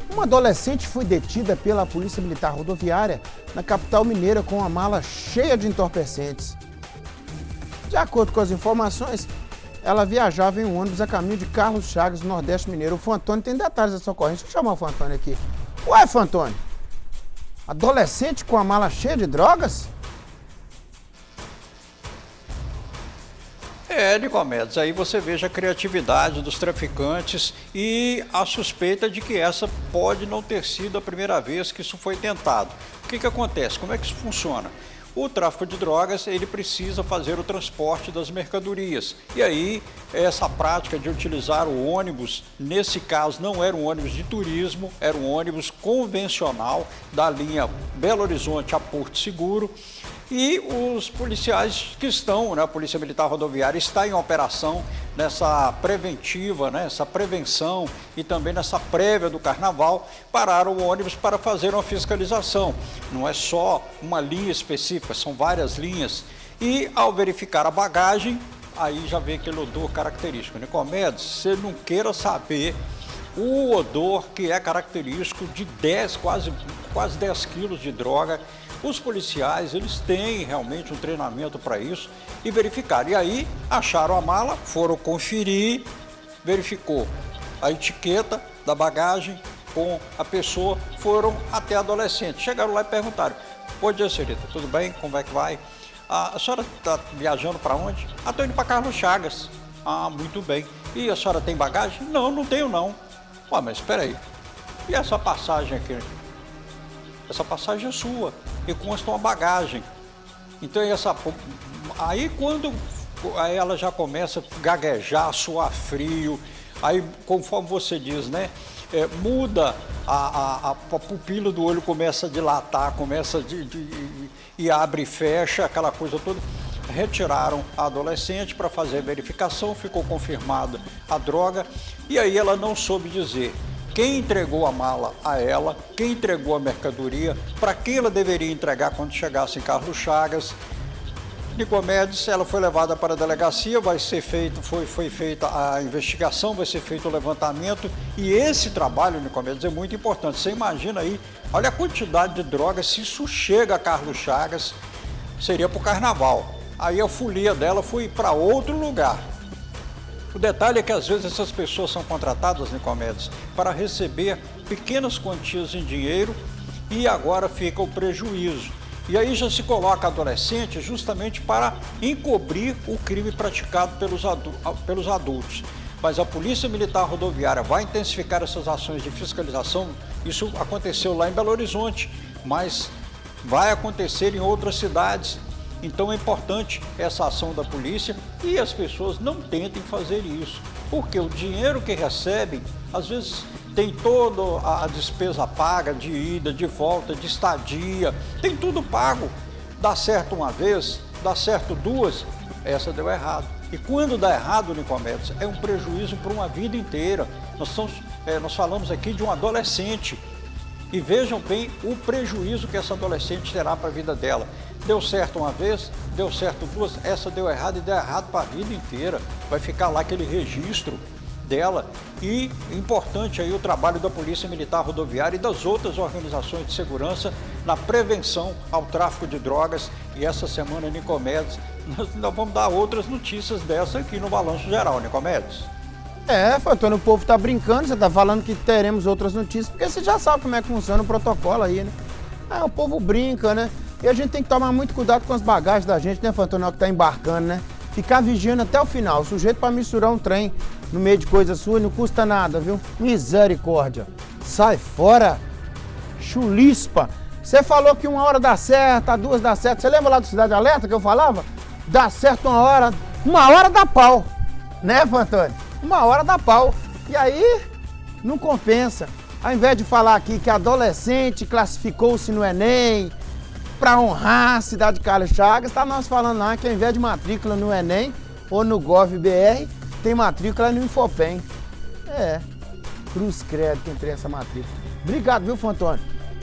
Uma adolescente foi detida pela Polícia Militar Rodoviária na capital mineira com uma mala cheia de entorpecentes. De acordo com as informações, ela viajava em um ônibus a caminho de Carlos Chagas, no Nordeste Mineiro. O Fantônio tem detalhes dessa ocorrência. Deixa eu chamar o Fantônio aqui. Ué, Fantônio, adolescente com a mala cheia de drogas? Nicomedes, aí você veja a criatividade dos traficantes e a suspeita de que essa pode não ter sido a primeira vez que isso foi tentado. O que acontece? Como é que isso funciona? O tráfico de drogas, ele precisa fazer o transporte das mercadorias. E aí, essa prática de utilizar o ônibus, nesse caso não era um ônibus de turismo, era um ônibus convencional da linha Belo Horizonte a Porto Seguro. E os policiais que estão, a Polícia Militar Rodoviária está em operação nessa preventiva, essa prevenção e também nessa prévia do carnaval, pararam o ônibus para fazer uma fiscalização. Não é só uma linha específica, são várias linhas. E ao verificar a bagagem, aí já vem aquele odor característico. Nicomedes, você não queira saber o odor que é característico de quase 10 quilos de droga. Os policiais, eles têm realmente um treinamento para isso e verificaram. E aí, acharam a mala, foram conferir, verificou a etiqueta da bagagem com a pessoa, foram até a adolescente. Chegaram lá e perguntaram: bom dia, senhorita, tudo bem? Como é que vai? A senhora está viajando para onde? Estou indo para Carlos Chagas. Ah, muito bem. E a senhora tem bagagem? Não, não tenho não. Ué, mas espera aí. E essa passagem aqui? Essa passagem é sua e consta uma bagagem. Então aí quando ela já começa a gaguejar, suar frio, aí conforme você diz, muda a pupila do olho, começa a dilatar, começa e abre e fecha, aquela coisa toda. Retiraram a adolescente para fazer a verificação, ficou confirmada a droga e aí ela não soube dizer quem entregou a mala a ela, quem entregou a mercadoria, para quem ela deveria entregar quando chegasse em Carlos Chagas. Nicomedes, ela foi levada para a delegacia, foi feita a investigação, vai ser feito o levantamento e esse trabalho, Nicomedes, é muito importante. Você imagina aí, olha a quantidade de drogas, se isso chega a Carlos Chagas, seria para o carnaval. Aí a folia dela foi para outro lugar. O detalhe é que às vezes essas pessoas são contratadas, Nicomedes, para receber pequenas quantias em dinheiro e agora fica o prejuízo. E aí já se coloca adolescente justamente para encobrir o crime praticado pelos adultos. Mas a Polícia Militar Rodoviária vai intensificar essas ações de fiscalização. Isso aconteceu lá em Belo Horizonte, mas vai acontecer em outras cidades. Então é importante essa ação da polícia e as pessoas não tentem fazer isso, porque o dinheiro que recebem, às vezes tem toda a despesa paga de ida, de volta, de estadia, tem tudo pago. Dá certo uma vez, dá certo duas, essa deu errado. E quando dá errado, Nicomedes, é um prejuízo para uma vida inteira. Nós falamos aqui de um adolescente. E vejam bem o prejuízo que essa adolescente terá para a vida dela. Deu certo uma vez, deu certo duas, essa deu errado e deu errado para a vida inteira. Vai ficar lá aquele registro dela. E importante aí o trabalho da Polícia Militar Rodoviária e das outras organizações de segurança na prevenção ao tráfico de drogas. E essa semana, Nicomedes, nós vamos dar outras notícias dessa aqui no Balanço Geral, Nicomedes. Fantônio, o povo tá brincando, você tá falando que teremos outras notícias, porque você já sabe como é que funciona o protocolo aí, o povo brinca, E a gente tem que tomar muito cuidado com as bagagens da gente, Fantônio, que tá embarcando, Ficar vigiando até o final. O sujeito para misturar um trem no meio de coisa sua não custa nada, viu? Misericórdia. Sai fora. Chulispa. Você falou que 1 hora dá certo, a 2 dá certo. Você lembra lá do Cidade Alerta que eu falava? Dá certo 1 hora dá pau. Fantônio? 1 hora dá pau. E aí, não compensa. Ao invés de falar aqui que adolescente classificou-se no Enem para honrar a cidade de Carlos Chagas, tá nós falando lá que ao invés de matrícula no Enem ou no Gov.br, tem matrícula no Infopem. Cruz credo que entrei essa matrícula. Obrigado, viu, Fantônio?